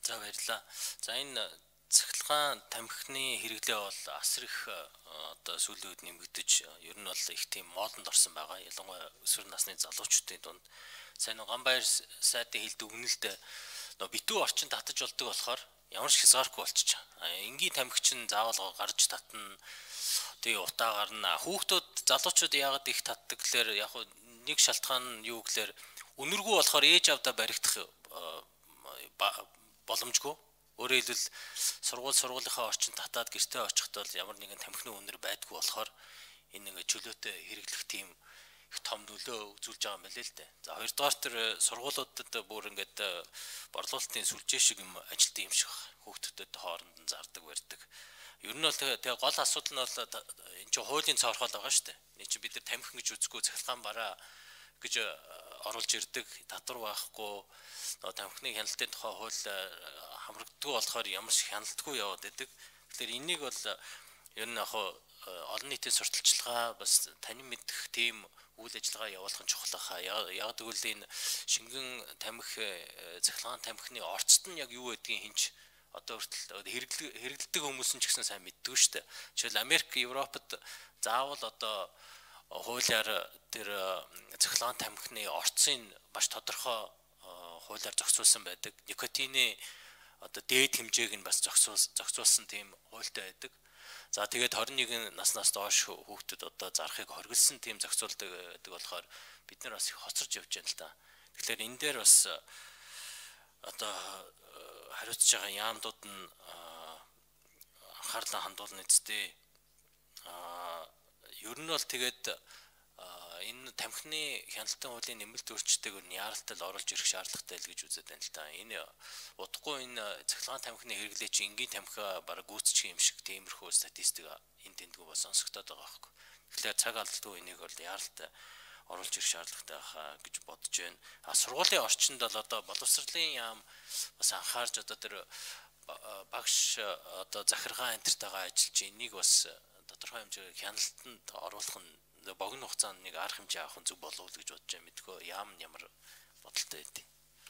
За баярлалаа. За энэ цахилгаан тамхины хэрэглээ бол асар их одоо сүүлийн үед нэмэгдэж ер нь бол их тийм модонд орсон байгаа. Ялангуяа өсвөр насны залуучуудын дунд. Сайн Ганбаяр сайдын хэлдэг өгнөлд битүү орчин татаж болдог болохоор ямар ч хязгааргүй болчихж байгаа. Энгийн тамхич нь заавал гарч татна. Тэгээ утаа гарна. Хүүхдүүд залуучууд яагаад их татдаг гэхээр яг нэг шалтгаан нь юу гэхээр үнэргүй болохоор ээж авдаа баригдах боломжгүй. Өөрөөр хэлбэл сургуулийнхаа орчинд татаад гэртээ очиход бол ямар нэгэн тамхины үнэр байдгүй болохоор энэ нэг чөлөөтэй хэрэглэх тийм их том нөлөө үзүүлж байгаа юм байна л дээ. За хоёрдугаар төр сургуулиудад бүр ингээд борлуулалтын сүлжээ шиг юм ажилтсан юм шиг байна. Хүүхдүүдэд хооронд нь зардаг барьдаг. Ер нь бол тэгээ гол асуудал нь бол энэ чинь хуулийн цаорхол байгаа шүү дээ. Эний чинь бид нар тамхин гэж үзэхгүй цахилгаан бараа гэж оруулж ирдэг, татвар байхгүй, тамхины хяналтын тухай хууль хамрагддаг болохоор ямар ч хяналтгүй яваад байдаг. Тэгэхээр энийг бол ер нь яг олон нийтийн сурталчилгаа бас танин мэдэх тийм үйл ажиллагаа явуулах нь чухал хаа. Яг тэгвэл энэ шингэн тамхи цахилгаан тамхины орцод нь яг юу байдгийг хинч одоо хүртэл хэрэглэдэг хүмүүс нь ч гэсэн сайн мэддэг шүү дээ. Жишээл Америк, Европод заавал одоо хуулиар тэр цахилгаан тамхины орцын маш тодорхой хуулиар зохицуулсан байдаг. Никотины одоо дээд хэмжээг нь бас зохицуулсан тийм хуультай байдаг. За тэгээд 21 наснаас доош хүүхдэд одоо зарахыг хоригдсан тийм зохицуулдаг гэдэг болохоор бид нар бас их хоцорж явж байна л да. Тэгэхээр энэ дээр бас одоо хариуцж байгаа яамдууд нь анхаарлаа хандуулна үстэй. Ер нь бол тэгээд энэ тамхины хяналтын хуулийн нэмэлт өөрчлөлтийг нь яаралтай оруулж ирэх шаардлагатай л гэж үзээд байна л да. Энэ удахгүй энэ цахилгаан тамхины хэрэглээ чи энгийн тамхи бараг гүйцэтгэх юм шиг тиймэрхүү статистик энэ тэндгүй бол сонсогдоод байгаа байхгүй. Тэгэхээр цаг алдалгүй энийг бол яаралтай оруулж ирэх шаардлагатай байхаа гэж бодож байна. Сургуулийн орчинд бол одоо боловсролын яам бас анхаарч одоо тэр багш одоо захиргаан энтертайгаа ажиллаж энийг бас тодорхой хэмжээгээр хяналтанд оруулах нь богино хугацаанд нэг арга хэмжээ авах нь зүг болов уу гэж бодож байна. Мэдгүй яам ямар бодолтой байдیں۔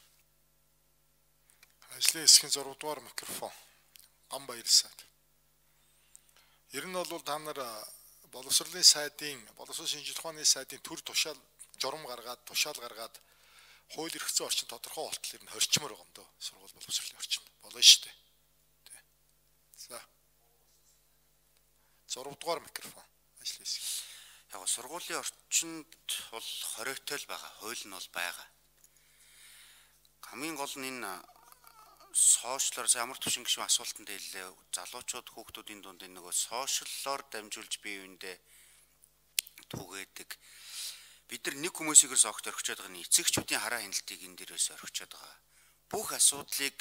Ажлын хэсгийн 6 дугаар микрофон Ганбаяр сайд. Ер нь бол та нар боловсролын сайдын боловсрол шинжилгээ ухааны сайдын төр тушаал журам гаргаад тушаал гаргаад хууль эрх зүйн орчин тодорхой болтол ер нь хорчмоор байгаа юм дөө сургууль боловсролын орчин болно шүү дээ. За 6 дугаар микрофон ажлын хэсэг. Яг сургуулийн орчинд бол хориотой л байгаа, хууль нь бол байгаа. Хамгийн гол нь энэ сошиалор ямар төвшин гişүн асуултанд хэллээ. Залуучууд хүүхдүүдийн дунд энэ нөгөө сошиаллоор дамжуулж бие биендээ түгээдэг. Бид нар нэг хүмүүсийг огт орхичод байгаа нь эцэгчүүдийн хараа хяналтыг энэ дээрээс орхичод байгаа. Бүх асуудлыг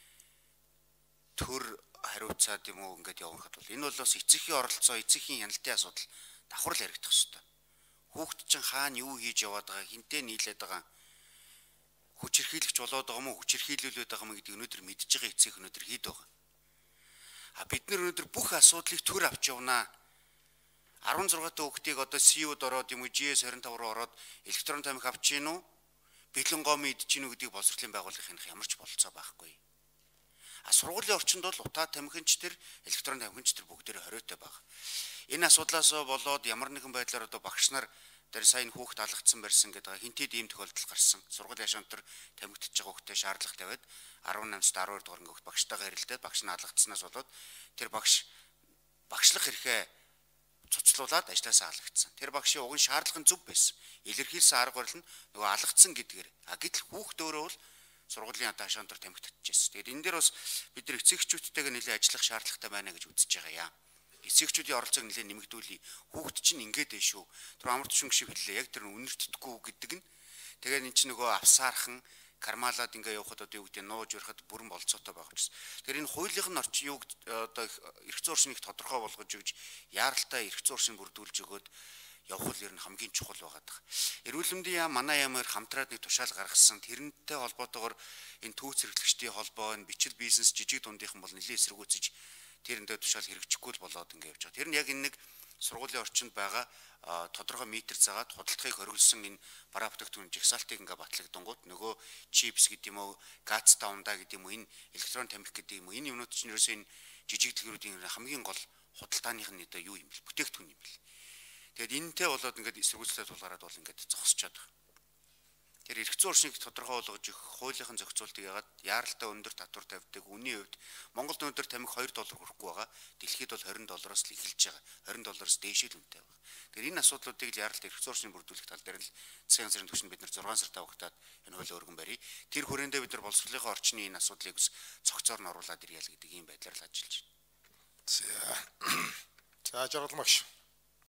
төр хариуцаад юм уу ингээд явахад бол энэ бол бас эцэгхийн оролцоо, эцэгхийн хяналтын асуудал давхар л яригдах хэрэгтэй. Хүүхд чинь хаана юу хийж яваад байгаа, хинтээ нийлээд байгаа, хүчирхийлэгч болоод байгаа мó, хүчирхийлүүлээд байгаа мó гэдэг өнөөдөр мэдж байгаа эцэг өнөөдөр хэд байгаа. Бид нар өнөөдөр бүх асуудлыг төр авч явнаа. 16 та хүүхдийг одоо CU-д ороод юм уу GS25 руу ороод электрон тамхи авч гин үү? Бэлэн гомын идэж гин үү гэдгийг боловсролын байгууллагын ямар ч болцоо байхгүй. Сургуулийн орчинд бол утаа тамхинч тэр электрон тамхинч тэр бүгдээрээ хориотой байгаа. Энэ асуудлаас болоод ямар нэгэн байдлаар одоо багш нар тэр сайн хүүхд алгацсан барьсан гэдэг хинтэд ийм тохиолдол гарсан. Сургуулийн шантар тамхитж байгаа хүүхдэд шаардлагатай байд 18-аас 12 дугаар ангид багштайгаа ярилцаад багш нь алгацснаас болоод тэр багшлах хэрэгээ цуцлуулаад ажлаасаа алгацсан. Тэр багшийн уг нь шаардлага нь зөв байсан. Илэрхийлсэн арга барил нь нөгөө алгацсан гэдгээр. Гэтэл хүүхд өөрөө бол сургуулийн аташаантар тамхитчихжээ. Тэгээд энэ дээр бас бид нар эцэгчүүдтэйгээ нэлээд ажиллах шаардлагатай байна гэж үзэж байгаа юм. Эцэгчүүдийн оролцоог нэлээд нэмэгдүүлээ. Хүүхд чинь ингээд ээ шүү. Тэр амар тушин гişиг хэллээ. Яг тэр үнэртэдэггүй гэдэг нь. Тэгээд эн чинь нөгөө авсаархан кармалаад ингээ явахад одоо юу гэдэг нууж өрөхөд бүрэн болцоотой байгаа учраас. Тэр энэ хуулийн орчин юу одоо эрх зүйн орчныг тодорхой болгож өгж яаралтай эрх зүйн орчныг бүрдүүлж өгөөд явах нь ер нь хамгийн чухал байгаа даа. Эрүүл мэндийн яам манай яамаар хамтраад нэг тушаал гаргасан. Тэрнтэй холбоотойгоор энэ төвц хэрэглэгчдийн холбоо, энэ бичил бизнес жижиг дундийнхан бол нэлээд эсэргүүцэж тэрнтэй тушаал хэрэгжихгүй л болоод ингээ явж байгаа. Тэр нь яг энэ нэг сургуулийн орчинд байгаа тодорхой метр цагаад худалдахыг хориглосон энэ бараа бүтээгдэхүүн жагсаалтыг ингээ батлагдангууд нөгөө чипс гэдэг юм уу, газ таунда гэдэг юм уу, энэ электрон тамхи гэдэг юм уу, энэ юмнууд чинь ерөөсөө энэ жижиг дэлгүүрүүдийн хамгийн гол худалдааных нь одоо юу юм бэл, бүтээгдэхүүн юм бэл. Тэгэд энэтэй болоод ингээд эсэргүүцлээд тулгараад бол ингээд зогсчод байгаа. Тэр эрх зүйн орчныг тодорхой болгож өгөх хуулийн зохицуултыг ягаад яаралтай өндөр татвар тавьдаг. Үнийн хувьд Монголд өндөр тамхи $2 хүрэхгүй байгаа. Дэлхийд бол $20-оос л эхэлж байгаа. $20-оос дээш л үнэтэй байгаа. Тэгэхээр энэ асуудлуудыг л яаралтай эрх зүйн орчныг бүрдүүлэх тал дээр л засгийн газрын түвшинд бид нар 6 сар тавагтаад энэ хуулийг өргөн барья. Тэр хүрээндээ бид нар боловсролынхаа орчны энэ асуудлыг бас цогцоор нь оруулаад ирье л гэдэг ийм байдлаар л ажиллаж байна. За жаргал багш.